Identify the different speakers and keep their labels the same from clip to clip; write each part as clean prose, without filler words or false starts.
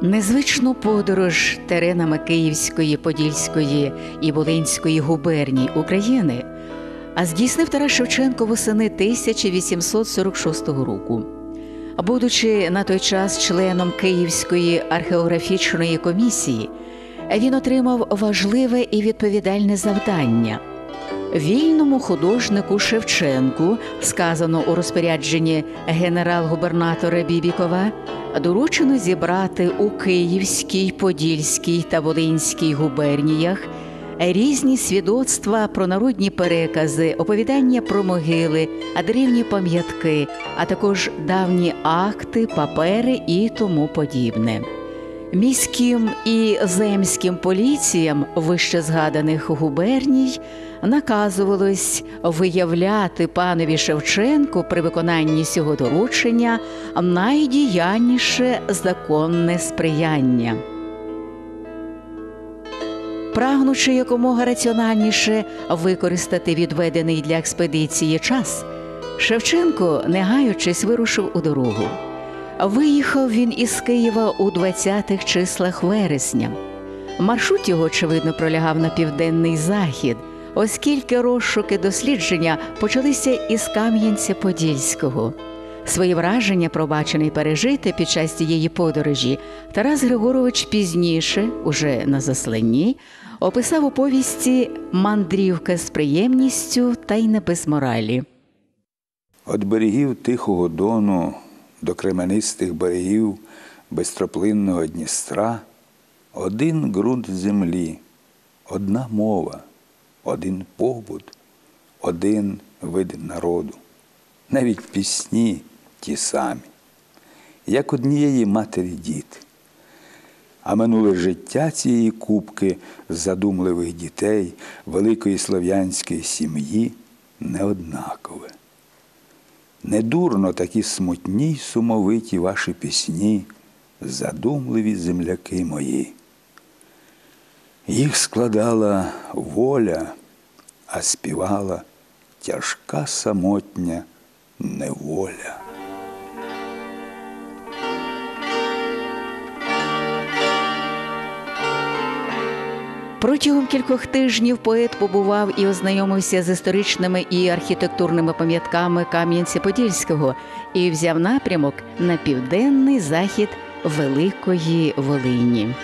Speaker 1: Незвичну подорож теренами Київської, Подільської і Волинської губерній України здійснив Тарас Шевченко восени 1846 року. Будучи на той час членом Київської археографічної комісії, він отримав важливе і відповідальне завдання. Вільному художнику Шевченку, сказано у розпорядженні генерал-губернатора Бібікова, доручено зібрати у Київській, Подільській та Волинській губерніях різні свідоцтва про народні перекази, оповідання про могили, древні пам'ятки, а також давні акти, папери і тому подібне. Міським і земським поліціям вище згаданих губерній наказувалось виявляти панові Шевченку при виконанні цього доручення найдіяльніше законне сприяння. Прагнучи якомога раціональніше використати відведений для експедиції час, Шевченко, не гаючись, вирушив у дорогу. Виїхав він із Києва у 20-х числах вересня. Маршрут його, очевидно, пролягав на південний захід, оскільки розшуки дослідження почалися із Кам'янця-Подільського. Свої враження про бачене й пережите під час цієї подорожі Тарас Григорович пізніше, уже на засланні, описав у повісті «Мандрівка з приємністю та й не без моралі».
Speaker 2: От берегів Тихого Дону до кременистих берегів бистроплинного Дністра один ґрунт землі, одна мова, один побут, один вид народу. Навіть пісні ті самі, як однієї матері діти. А минуле життя цієї купки задумливих дітей великої слов'янської сім'ї неоднакове. Недурно такі смутні й сумовиті ваші пісні, задумливі земляки мої. Їх складала воля, а співала тяжка самотня неволя.
Speaker 1: Протягом кількох тижнів поет побував і ознайомився з історичними і архітектурними пам'ятками Кам'янця-Подільського і взяв напрямок на південний захід Великої Волині.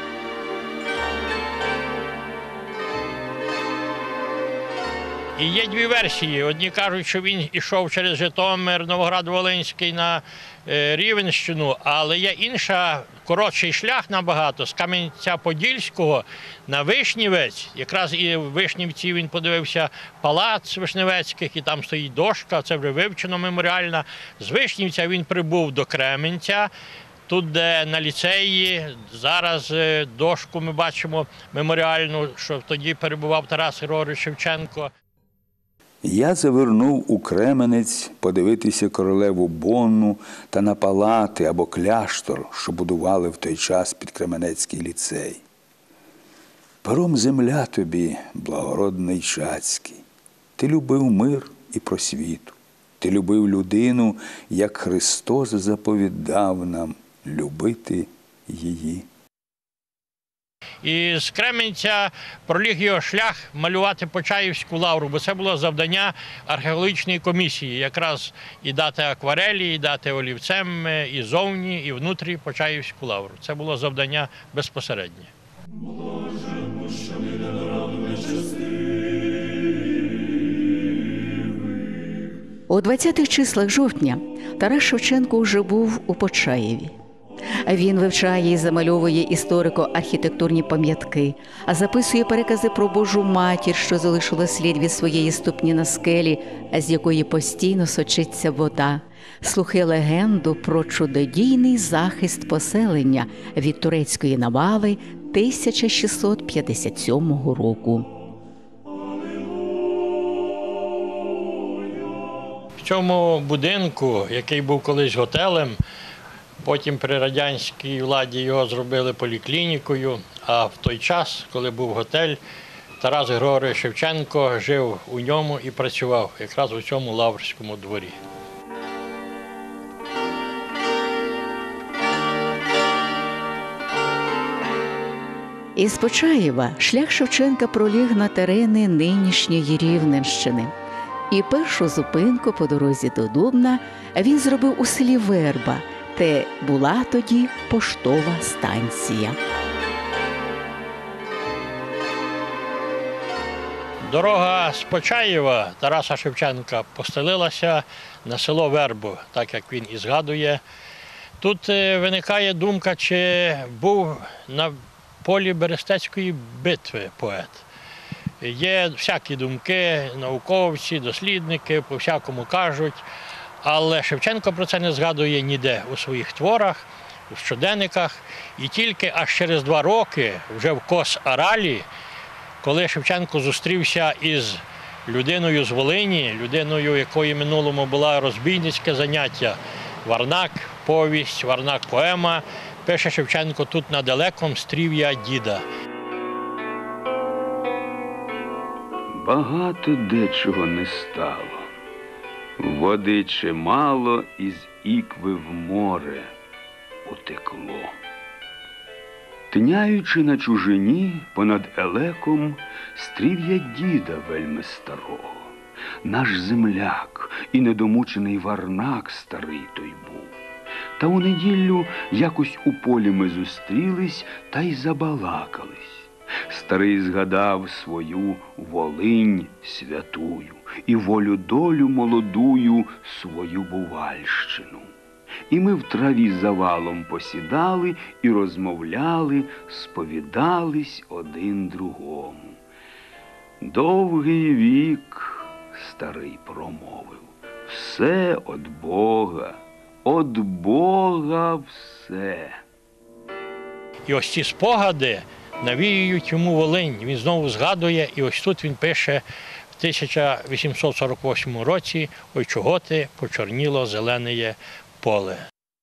Speaker 3: І є дві версії. Одні кажуть, що він йшов через Житомир, Новоград-Волинський на Рівненщину, але є інша, коротший шлях набагато, з Кам'янця-Подільського на Вишнівець. Якраз і в Вишнівці він подивився палац Вишневецьких, і там стоїть дошка, це вже вивчено меморіальна. З Вишнівця він прибув до Кременця. Тут, де на ліцеї, зараз дошку ми бачимо меморіальну, що тоді перебував Тарас Григорович Шевченко.
Speaker 2: Я завернув у Кременець подивитися королеву Бонну та на палати або кляштор, що будували в той час під Кременецький ліцей. Пером земля тобі, благородний Чацький, ти любив мир і просвіту, ти любив людину, як Христос заповідав нам любити її.
Speaker 3: І з Кременця проліг його шлях малювати Почаївську лавру, бо це було завдання археологічної комісії. Якраз і дати акварелі, і дати олівцем, і зовні, і внутрі Почаївську лавру. Це було завдання безпосереднє.
Speaker 1: У 20-х числах жовтня Тарас Шевченко вже був у Почаєві. Він вивчає і замальовує історико-архітектурні пам'ятки, а записує перекази про Божу Матір, що залишила слід від своєї ступні на скелі, з якої постійно сочиться вода. Слухає легенду про чудодійний захист поселення від турецької навали 1657 року.
Speaker 3: В цьому будинку, який був колись готелем, потім при радянській владі його зробили поліклінікою, а в той час, коли був готель, Тарас Григорович Шевченко жив у ньому і працював якраз у цьому Лаврському дворі.
Speaker 1: Із Почаєва шлях Шевченка проліг на терени нинішньої Рівненщини. І першу зупинку по дорозі до Дубна він зробив у селі Верба, де була тоді поштова станція.
Speaker 3: Дорога з Почаєва Тараса Шевченка постелилася на село Вербу, так як він і згадує. Тут виникає думка, чи був на полі Берестецької битви поет. Є всякі думки, науковці, дослідники, по-всякому кажуть, але Шевченко про це не згадує ніде у своїх творах, у щоденниках. І тільки аж через 2 роки, вже в Кос-Аралі, коли Шевченко зустрівся із людиною з Волині, людиною, якої в минулому була розбійницьке заняття, Варнак, повість, Варнак поема, пише Шевченко: «Тут на далеком стрів я діда».
Speaker 2: Багато дечого не стало, води чимало із ікви в море утекло. Тиняючи на чужині понад елеком, стрів я діда вельми старого. Наш земляк і недомучений Варнак старий той був. Та у неділю якось у полі ми зустрілись та й забалакались. Старий згадав свою Волинь святую і волю-долю молодую свою Бувальщину. І ми в траві завалом посідали і розмовляли, сповідались один другому. Довгий вік, старий промовив, все од Бога все.
Speaker 3: І ось ці спогади навіюють йому Волинь. Він знову згадує, і ось тут він пише в 1848 році: «Ой, чого ти почорніло зеленеє поле».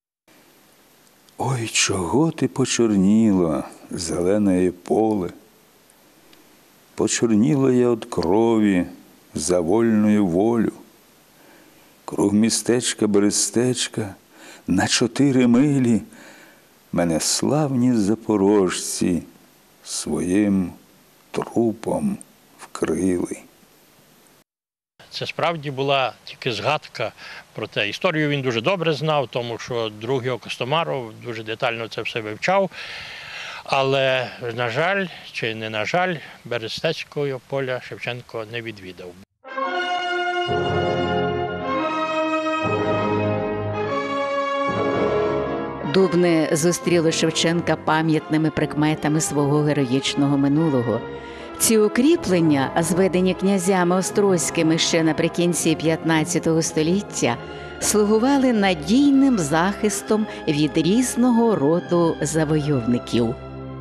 Speaker 2: Ой, чого ти почорніло, зелене поле? Почорніло я від крові за вольною волю. Круг містечка Берестечка на 4 милі мене славні запорожці своїм трупом вкрили.
Speaker 3: Це справді була тільки згадка про те. Історію він дуже добре знав, тому що друг його Костомаров дуже детально це все вивчав. Але, на жаль, чи не на жаль, Берестецького поля Шевченко не відвідав.
Speaker 1: Дубне зустріло Шевченка пам'ятними прикметами свого героїчного минулого. Ці укріплення, зведені князями острозькими ще наприкінці 15 століття, слугували надійним захистом від різного роду завойовників.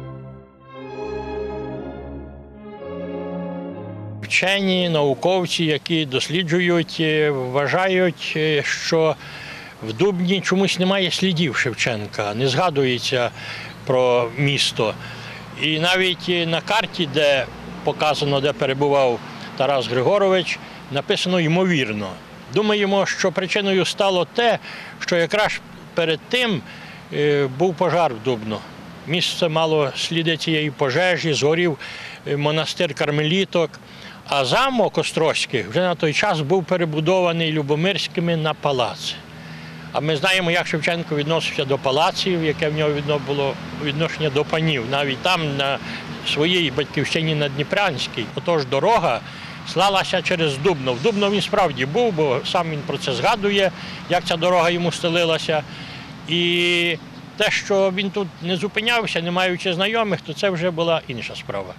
Speaker 3: Вчені, науковці, які досліджують, вважають, що в Дубні чомусь немає слідів Шевченка, не згадується про місто. І навіть на карті, де показано, де перебував Тарас Григорович, написано «ймовірно». Думаємо, що причиною стало те, що якраз перед тим був пожар в Дубно. Місце мало сліди цієї пожежі, згорів монастир кармеліток, а замок Острозьких вже на той час був перебудований Любомирськими на палац. А ми знаємо, як Шевченко відносився до палаців, яке в нього було відношення до панів. Навіть там, на своїй батьківщині на Дніпрянській. Отож, дорога слалася через Дубно. В Дубно він справді був, бо сам він про це згадує, як ця дорога йому стелилася. І те, що він тут не зупинявся, не маючи знайомих, то це вже була інша справа.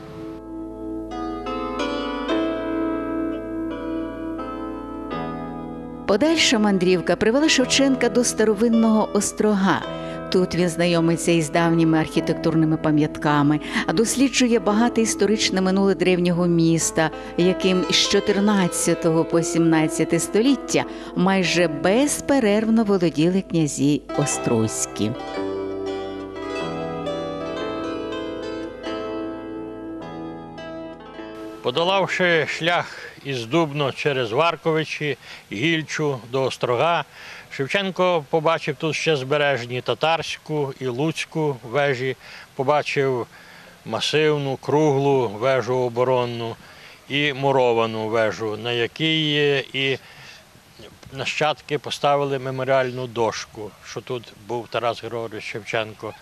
Speaker 1: Подальша мандрівка привела Шевченка до старовинного острога. Тут він знайомиться із давніми архітектурними пам'ятками, досліджує багате історичне минуле древнього міста, яким з 14 по 17 століття майже безперервно володіли князі острозькі.
Speaker 3: Подолавши шлях із Дубно через Варковичі, Гільчу до Острога, Шевченко побачив тут ще збережені Татарську і Луцьку вежі, побачив масивну, круглу вежу оборонну і муровану вежу, на якій і нащадки поставили меморіальну дошку, що тут був Тарас Григорович Шевченко.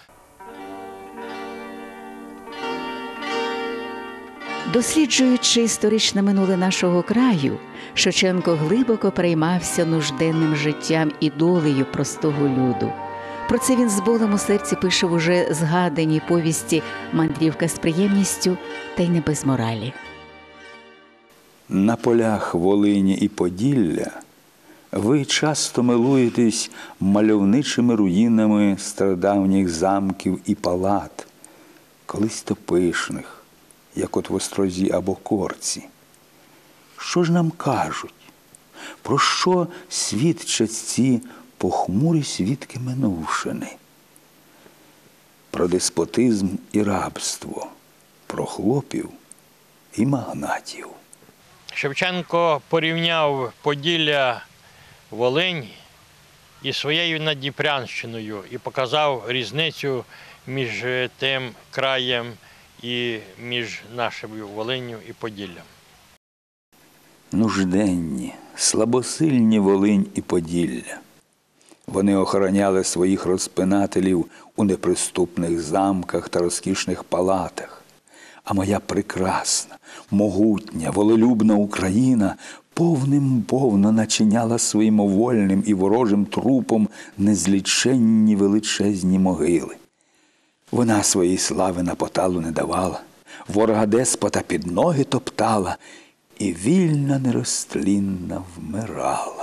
Speaker 1: Досліджуючи історичне минуле нашого краю, Шевченко глибоко переймався нужденним життям і долею простого люду. Про це він з болем у серці пише в уже згаданій повісті «Мандрівка з приємністю» та й не без моралі.
Speaker 2: На полях Волині і Поділля ви часто милуєтесь мальовничими руїнами стародавніх замків і палат, колись то пишних, як от в Острозі або Корці. Що ж нам кажуть? Про що свідчать ці похмурі свідки минувшини? Про деспотизм і рабство, про хлопів і магнатів.
Speaker 3: Шевченко порівняв Поділля, Волинь із своєю Надніпрянщиною і показав різницю між тим краєм і між нашою Волинню і Поділлям.
Speaker 2: Нужденні, слабосильні Волинь і Поділля. Вони охороняли своїх розпинателів у неприступних замках та розкішних палатах. А моя прекрасна, могутня, волелюбна Україна повним-повно начиняла своїм овольним і ворожим трупом незліченні величезні могили. Вона своїй слави на поталу не давала, ворога-деспота під ноги топтала і вільна нерозтлінна вмирала.